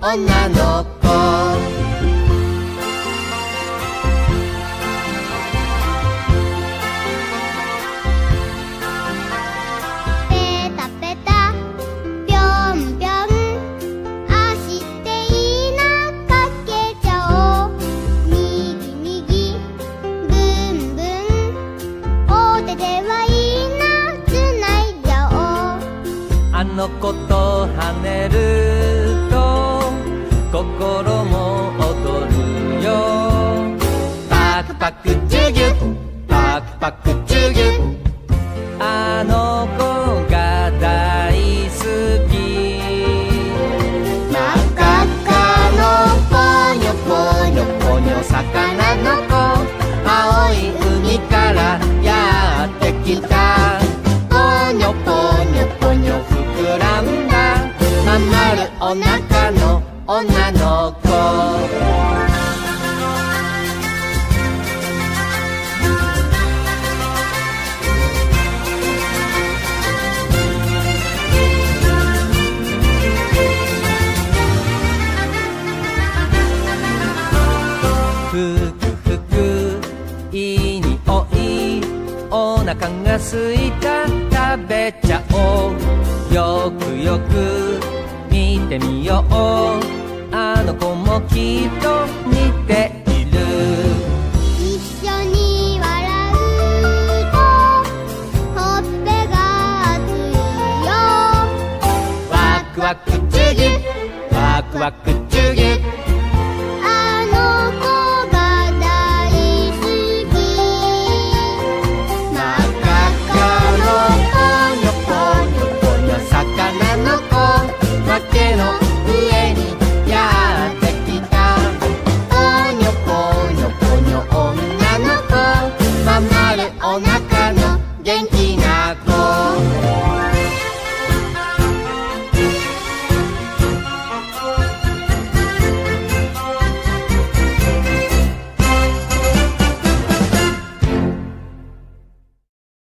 女の子。 ペタペタぴょんぴょん、あしていいなかけちゃおう。みぎみぎぶんぶん、お手ではいいなつないじゃおう。 あの子と跳ねると心も踊るよ。パクパクチュギュパクパクチュギュ、あの子が大好き。真っ赤っかのポニョポニョポニョ魚の子、青い海からやってきた。ポニョポニョポニョ膨らんだまん丸お腹の女の子。ふくふくいい匂い、お腹がすいた食べちゃおう。よくよく見てみよう、あの子もきっと似ている。 一緒に笑うとほっぺが熱いよ。 ワクワクチュギュワクワクチュギュ、